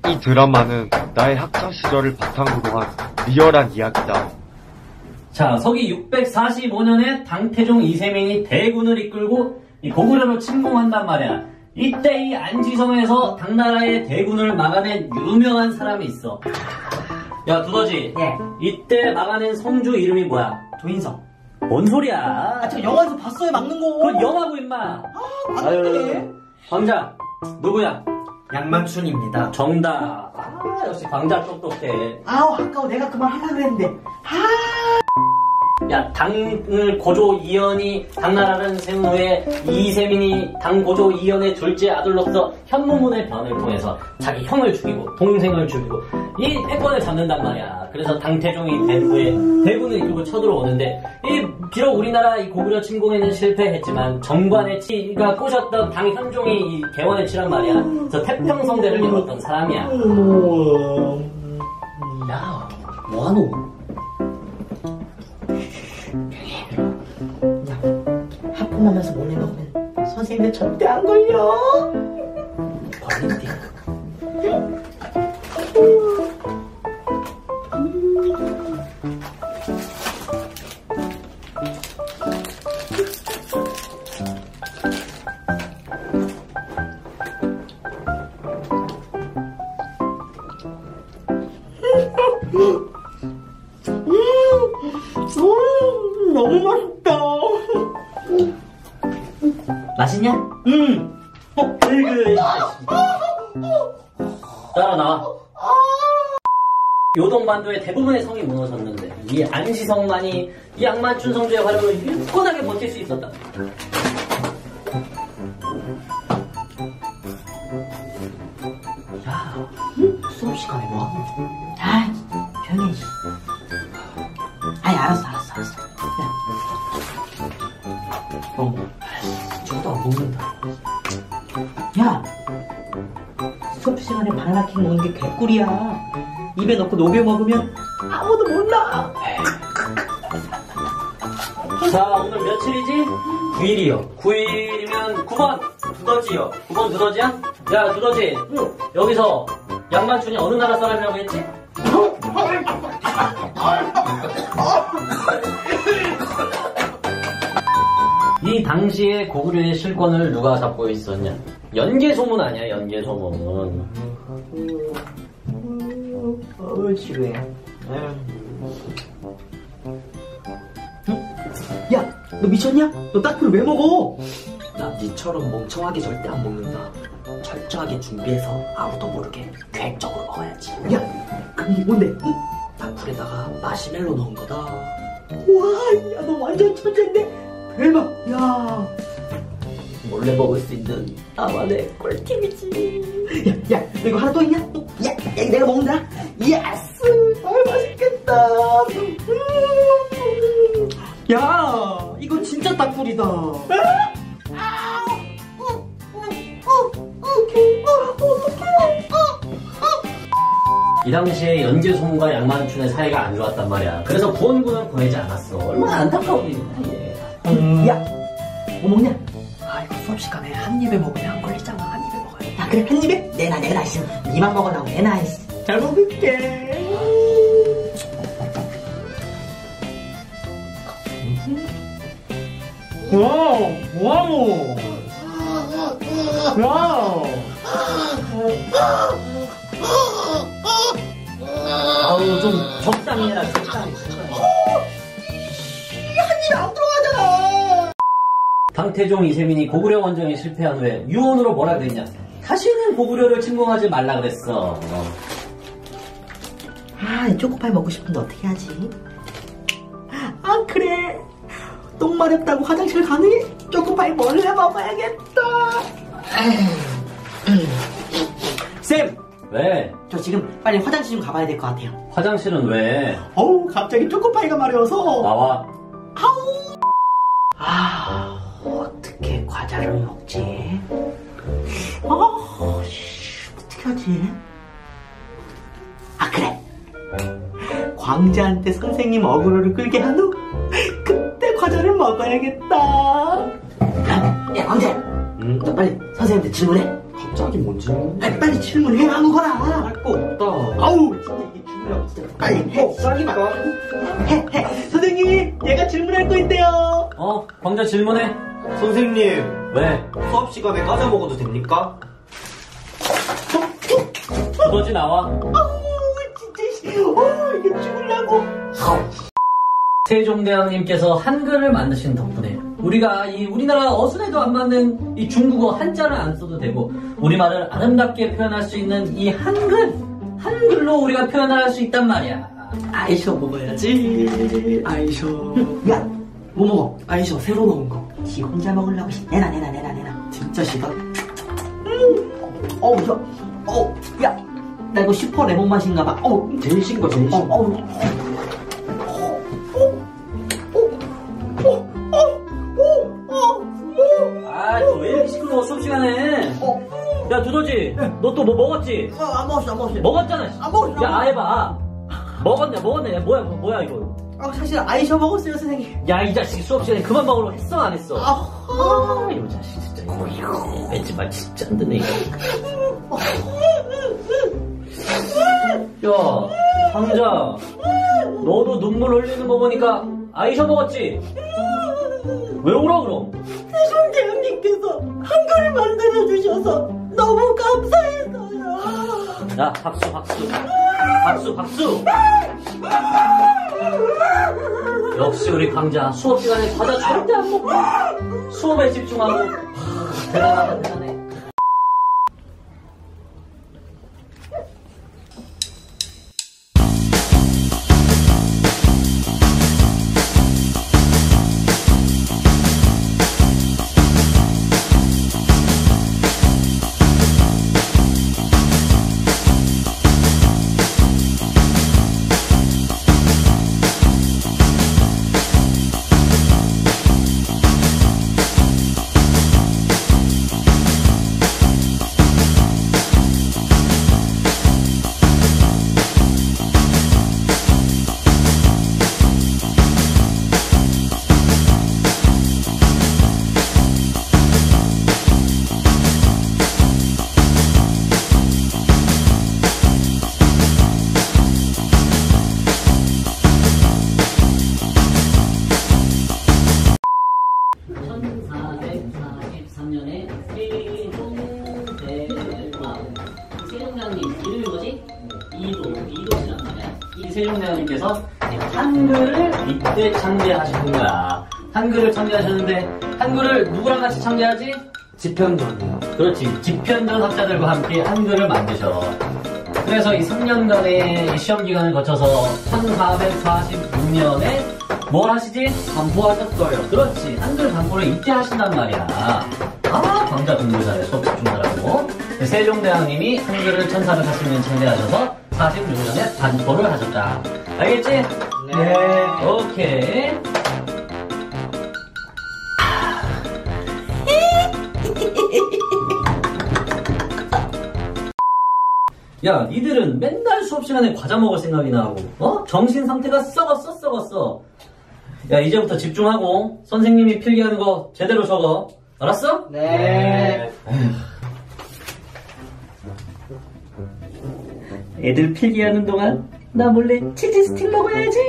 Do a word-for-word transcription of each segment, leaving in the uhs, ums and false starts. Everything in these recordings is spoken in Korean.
이 드라마는 나의 학창 시절을 바탕으로 한 리얼한 이야기다. 자, 서기 육백사십오 년에 당태종 이세민이 대군을 이끌고 이 고구려를 침공한단 말이야. 이때 이 안지성에서 당나라의 대군을 막아낸 유명한 사람이 있어. 야, 두더지. 예. 이때 막아낸 성주 이름이 뭐야? 조인성. 뭔 소리야? 아, 저 영화에서 봤어요, 막는 거. 그건 영화고 임마. 아, 맞네. 광자, 누구야? 양만춘입니다. 정답. 아, 역시 광자 똑똑해. 아우, 아까워. 내가 그 말 하려고 그랬는데. 아. 야, 당을 고조 이연이 당나라를 세운 후에 이세민이 당 고조 이연의 둘째 아들로서 현무문의 변을 통해서 자기 형을 죽이고 동생을 죽이고 이 패권을 잡는단 말이야. 그래서 당태종이 된 후에 대군을 이끌고 쳐들어오는데 이 비록 우리나라 이 고구려 침공에는 실패했지만 정관의 치가 꼬셨던 당 현종이 이 개원을 치란 말이야. 저 태평성대를 열었던 사람이야. 야, 뭐하노? 하품하면서 몰래 먹으면 선생님들 절대 안 걸려. 걸린디. 음, 너무 맛있다. 맛있냐? 음. 어, 으이그. 따라 나와. 요동반도의 대부분의 성이 무너졌는데 이 안시성만이 이 양만춘 성주의 활약을 굳건하게 버틸 수 있었다. 야, 수업 시간에 뭐하노? 아, 조용히 해. 아이, 알았어, 알았어, 알았어. 야. 어, 저도 안 먹는다. 야, 수업 시간에 바나나킹 먹는 게 개꿀이야. 입에 넣고 녹여 먹으면 아무도 몰라. 자, 오늘 며칠이지? 구 일이요. 구 일이면 구 번 두더지요. 구 번 두더지야? 야, 두더지. 응. 여기서 양만춘이 어느 나라 사람이라고 했지? 이 당시에 고구려의 실권을 누가 잡고 있었냐? 연개소문 아니야, 연개소문. 어, 지루해. 야, 너 미쳤냐? 너 딱풀 왜 먹어? 나 니처럼 멍청하게 절대 안 먹는다. 철저하게 준비해서 아무도 모르게 계획적으로 먹어야지. 야, 그럼 이게 뭔데? 응? 딱풀에다가 마시멜로 넣은 거다. 와, 야, 너 완전 천재인데? 대박, 야. 몰래 먹을 수 있는 나만의 꿀팁이지. 야, 야, 너 이거 하나 또 있냐? 또? 야, 야, 내가 먹는다. 예스! 아, 맛있겠다. 음. 야, 이거 진짜 딱풀이다. 이 당시에 연개소문과 양만춘의 사이가 안 좋았단 말이야. 그래서 구원군을 보내지 않았어. 얼마나 안타까운 일이야, 얘. 음, 야, 뭐 먹냐? 아 이거 수업 시간에 한 입에 먹으면 안 걸리잖아. 한 입에 먹어야 돼. 야, 그래, 한 입에? 내놔, 내놔, 씨. 니만 먹어놔, 내놔, 씨. 잘 먹을게. 와우, 와우. 와우. 아우, 좀 적당히 해라, 적당히. 한 입에 안 들어가잖아. 당태종 이세민이 고구려 원정에 실패한 후에 유언으로 뭐라 그랬냐? 다시는 고구려를 침공하지 말라 그랬어. 아, 이 초코파이 먹고 싶은데 어떻게 하지? 아, 그래. 똥 마렵다고 화장실 가니? 초코파이 몰래 먹어야겠다. 쌤! 왜? 저 지금 빨리 화장실 좀 가봐야 될 것 같아요. 화장실은 왜? 어우, 갑자기 초코파이가 마려워서. 나와. 아우! 아, 어떻게 과자를 먹지? 아, 씨, 어떻게 하지? 아, 그래. 광자한테 선생님 어그로를 끌게 한 후, 그때 과자를 먹어야겠다. 야, 광자. 응? 너 빨리 선생님한테 질문해. 갑자기 뭔지? 아니, 빨리 질문해, 아무거나. 할 빨리 봐. 선생님, 얘가 질문할 거 있대요. 어, 광자 질문해. 선생님, 왜? 수업 시간에 과자 먹어도 됩니까? 두더지 나와. 아우, 진짜, 씨. 어, 이게 죽으려고. 세종대왕님께서 한글을 만드신 덕분에 우리가 이 우리나라 어순에도 안 맞는 이 중국어 한자를 안 써도 되고 우리말을 아름답게 표현할 수 있는 이 한글 한글로 우리가 표현할 수 있단 말이야. 아이셔 먹어야지. 아이셔. 야, 뭐 먹어? 아이셔 새로 나온 거. 지 혼자 먹으려고, 씨. 내놔, 내놔, 내놔, 내놔. 진짜 시다. 어우, 야, 어, 야. 나 이거 슈퍼 레몬 맛인가 봐. 어, 제일 신 거 제일 어, 신 거. 어. 아, 너 왜 이렇게 시끄러워 수업 시간에? 야, 두더지, 너 또 뭐 먹었지? 어, 안 먹었어, 안 먹었어. 먹었잖아. 씨. 안 먹었어. 야, 아해봐. 먹었네, 먹었네. 야, 뭐야, 뭐야 이거? 아, 사실 아이셔 먹었어요, 선생님. 야, 이 자식 수업 시간에 그만 먹으라고 했어, 안 했어? 아, 아, 이 자식 진짜 이거 이거 왠지 말 진짜 안 듣네 이거. 야, 황자, 너도 눈물 흘리는 거 보니까 아이셔 먹었지? 왜 울어 그럼? 세종대왕님께서 한글을 만들어 주셔서 너무 감사해서요. 야, 박수, 박수, 박수, 박수. 역시 우리 강자 수업 시간에 과자 절대 안 먹고 수업에 집중하고 대단하다 대단해. 천사백사십삼 년에 세종대왕 세종대왕님 이름이 뭐지? 이도 이도시란 말이야. 이 세종대왕님께서 한글을 이때 창제하신 거야. 한글을 창제하셨는데 한글을 누구랑 같이 창제하지? 집현전이요. 그렇지. 집현전 학자들과 함께 한글을 만드셔. 그래서 이 삼 년간의 시험 기간을 거쳐서 천사백사십육 년에 뭘 하시지? 반포하셨어요. 그렇지. 한글 반포를 이때 하신단 말이야. 아, 광자 공부 잘해. 수업 집중 잘하고. 세종대왕님이 한글을 천사백사십 년 창제하셔서 사십육 년에 반포를 하셨다. 알겠지? 네. 오케이. 야, 니들은 맨날 수업 시간에 과자 먹을 생각이나 하고, 어? 정신 상태가 썩었어, 썩었어. 야, 이제부터 집중하고, 선생님이 필기하는 거 제대로 적어. 알았어? 네. 애들 필기하는 동안, 나 몰래 치즈 스틱 먹어야지.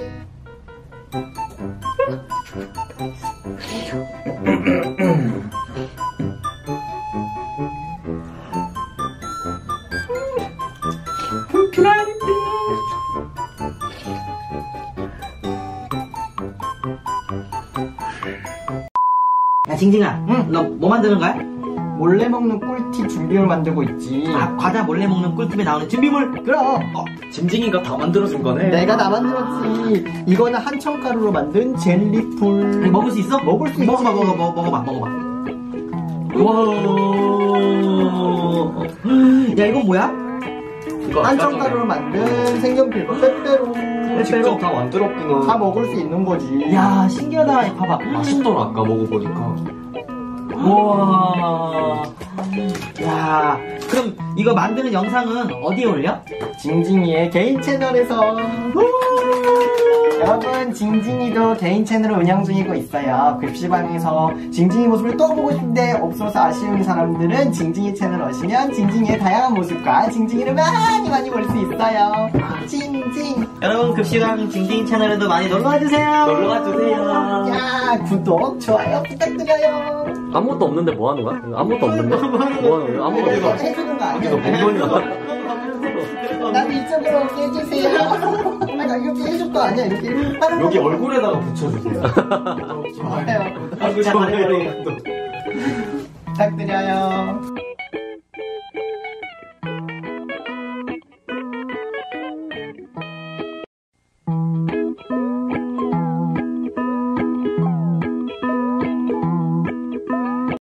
불편한데. 야, 징징아. 응? 너 뭐 만드는 거야? 몰래 먹는 꿀팁 준비물 만들고 있지. 아, 과자 몰래 먹는 꿀팁에 나오는 준비물. 그럼 어, 징징이가 다 만들어준 거네. 내가 다 만들었지. 이거는 한천가루로 만든 젤리풀. 아니, 먹을 수 있어? 먹을 수 먹어봐, 있지. 먹어봐, 먹어봐, 먹어봐. 와. 야, 이건 뭐야? 이거 아까 한천가루로 만든 색연필과 빼빼로. 전에 직접 다 만들었구나. 다 먹을 수 있는 거지. 야, 신기하다. 봐봐. 맛있더라 아까 먹어보니까. 와. 야, 그럼 이거 만드는 영상은 어디에 올려? 징징이의 개인 채널에서. 여러분, 징징이도 개인 채널을 운영 중이고 있어요. 급식방에서 징징이 모습을 또 보고 싶은데 없어서 아쉬운 사람들은 징징이 채널 오시면 징징이의 다양한 모습과 징징이를 많이 많이 볼 수 있어요. 징징. 여러분 급식왕 징징 채널에도 많이 놀러와주세요. 놀러와주세요. 야, 구독, 좋아요 부탁드려요. 아무것도 없는데 뭐 하는 거야? 아무것도 없는데? 뭐 하는 거야? 아무것도 이거 없어. 해주는 거 아니야? 공무원이야. 나도 이쪽으로 오게 해주세요. 아, 나 이렇게 해줄 거 아니야? 이렇게 하는 여기 거. 얼굴에다가 붙여주세요. 좋아요. 아, 그 잘해요. 부탁드려요.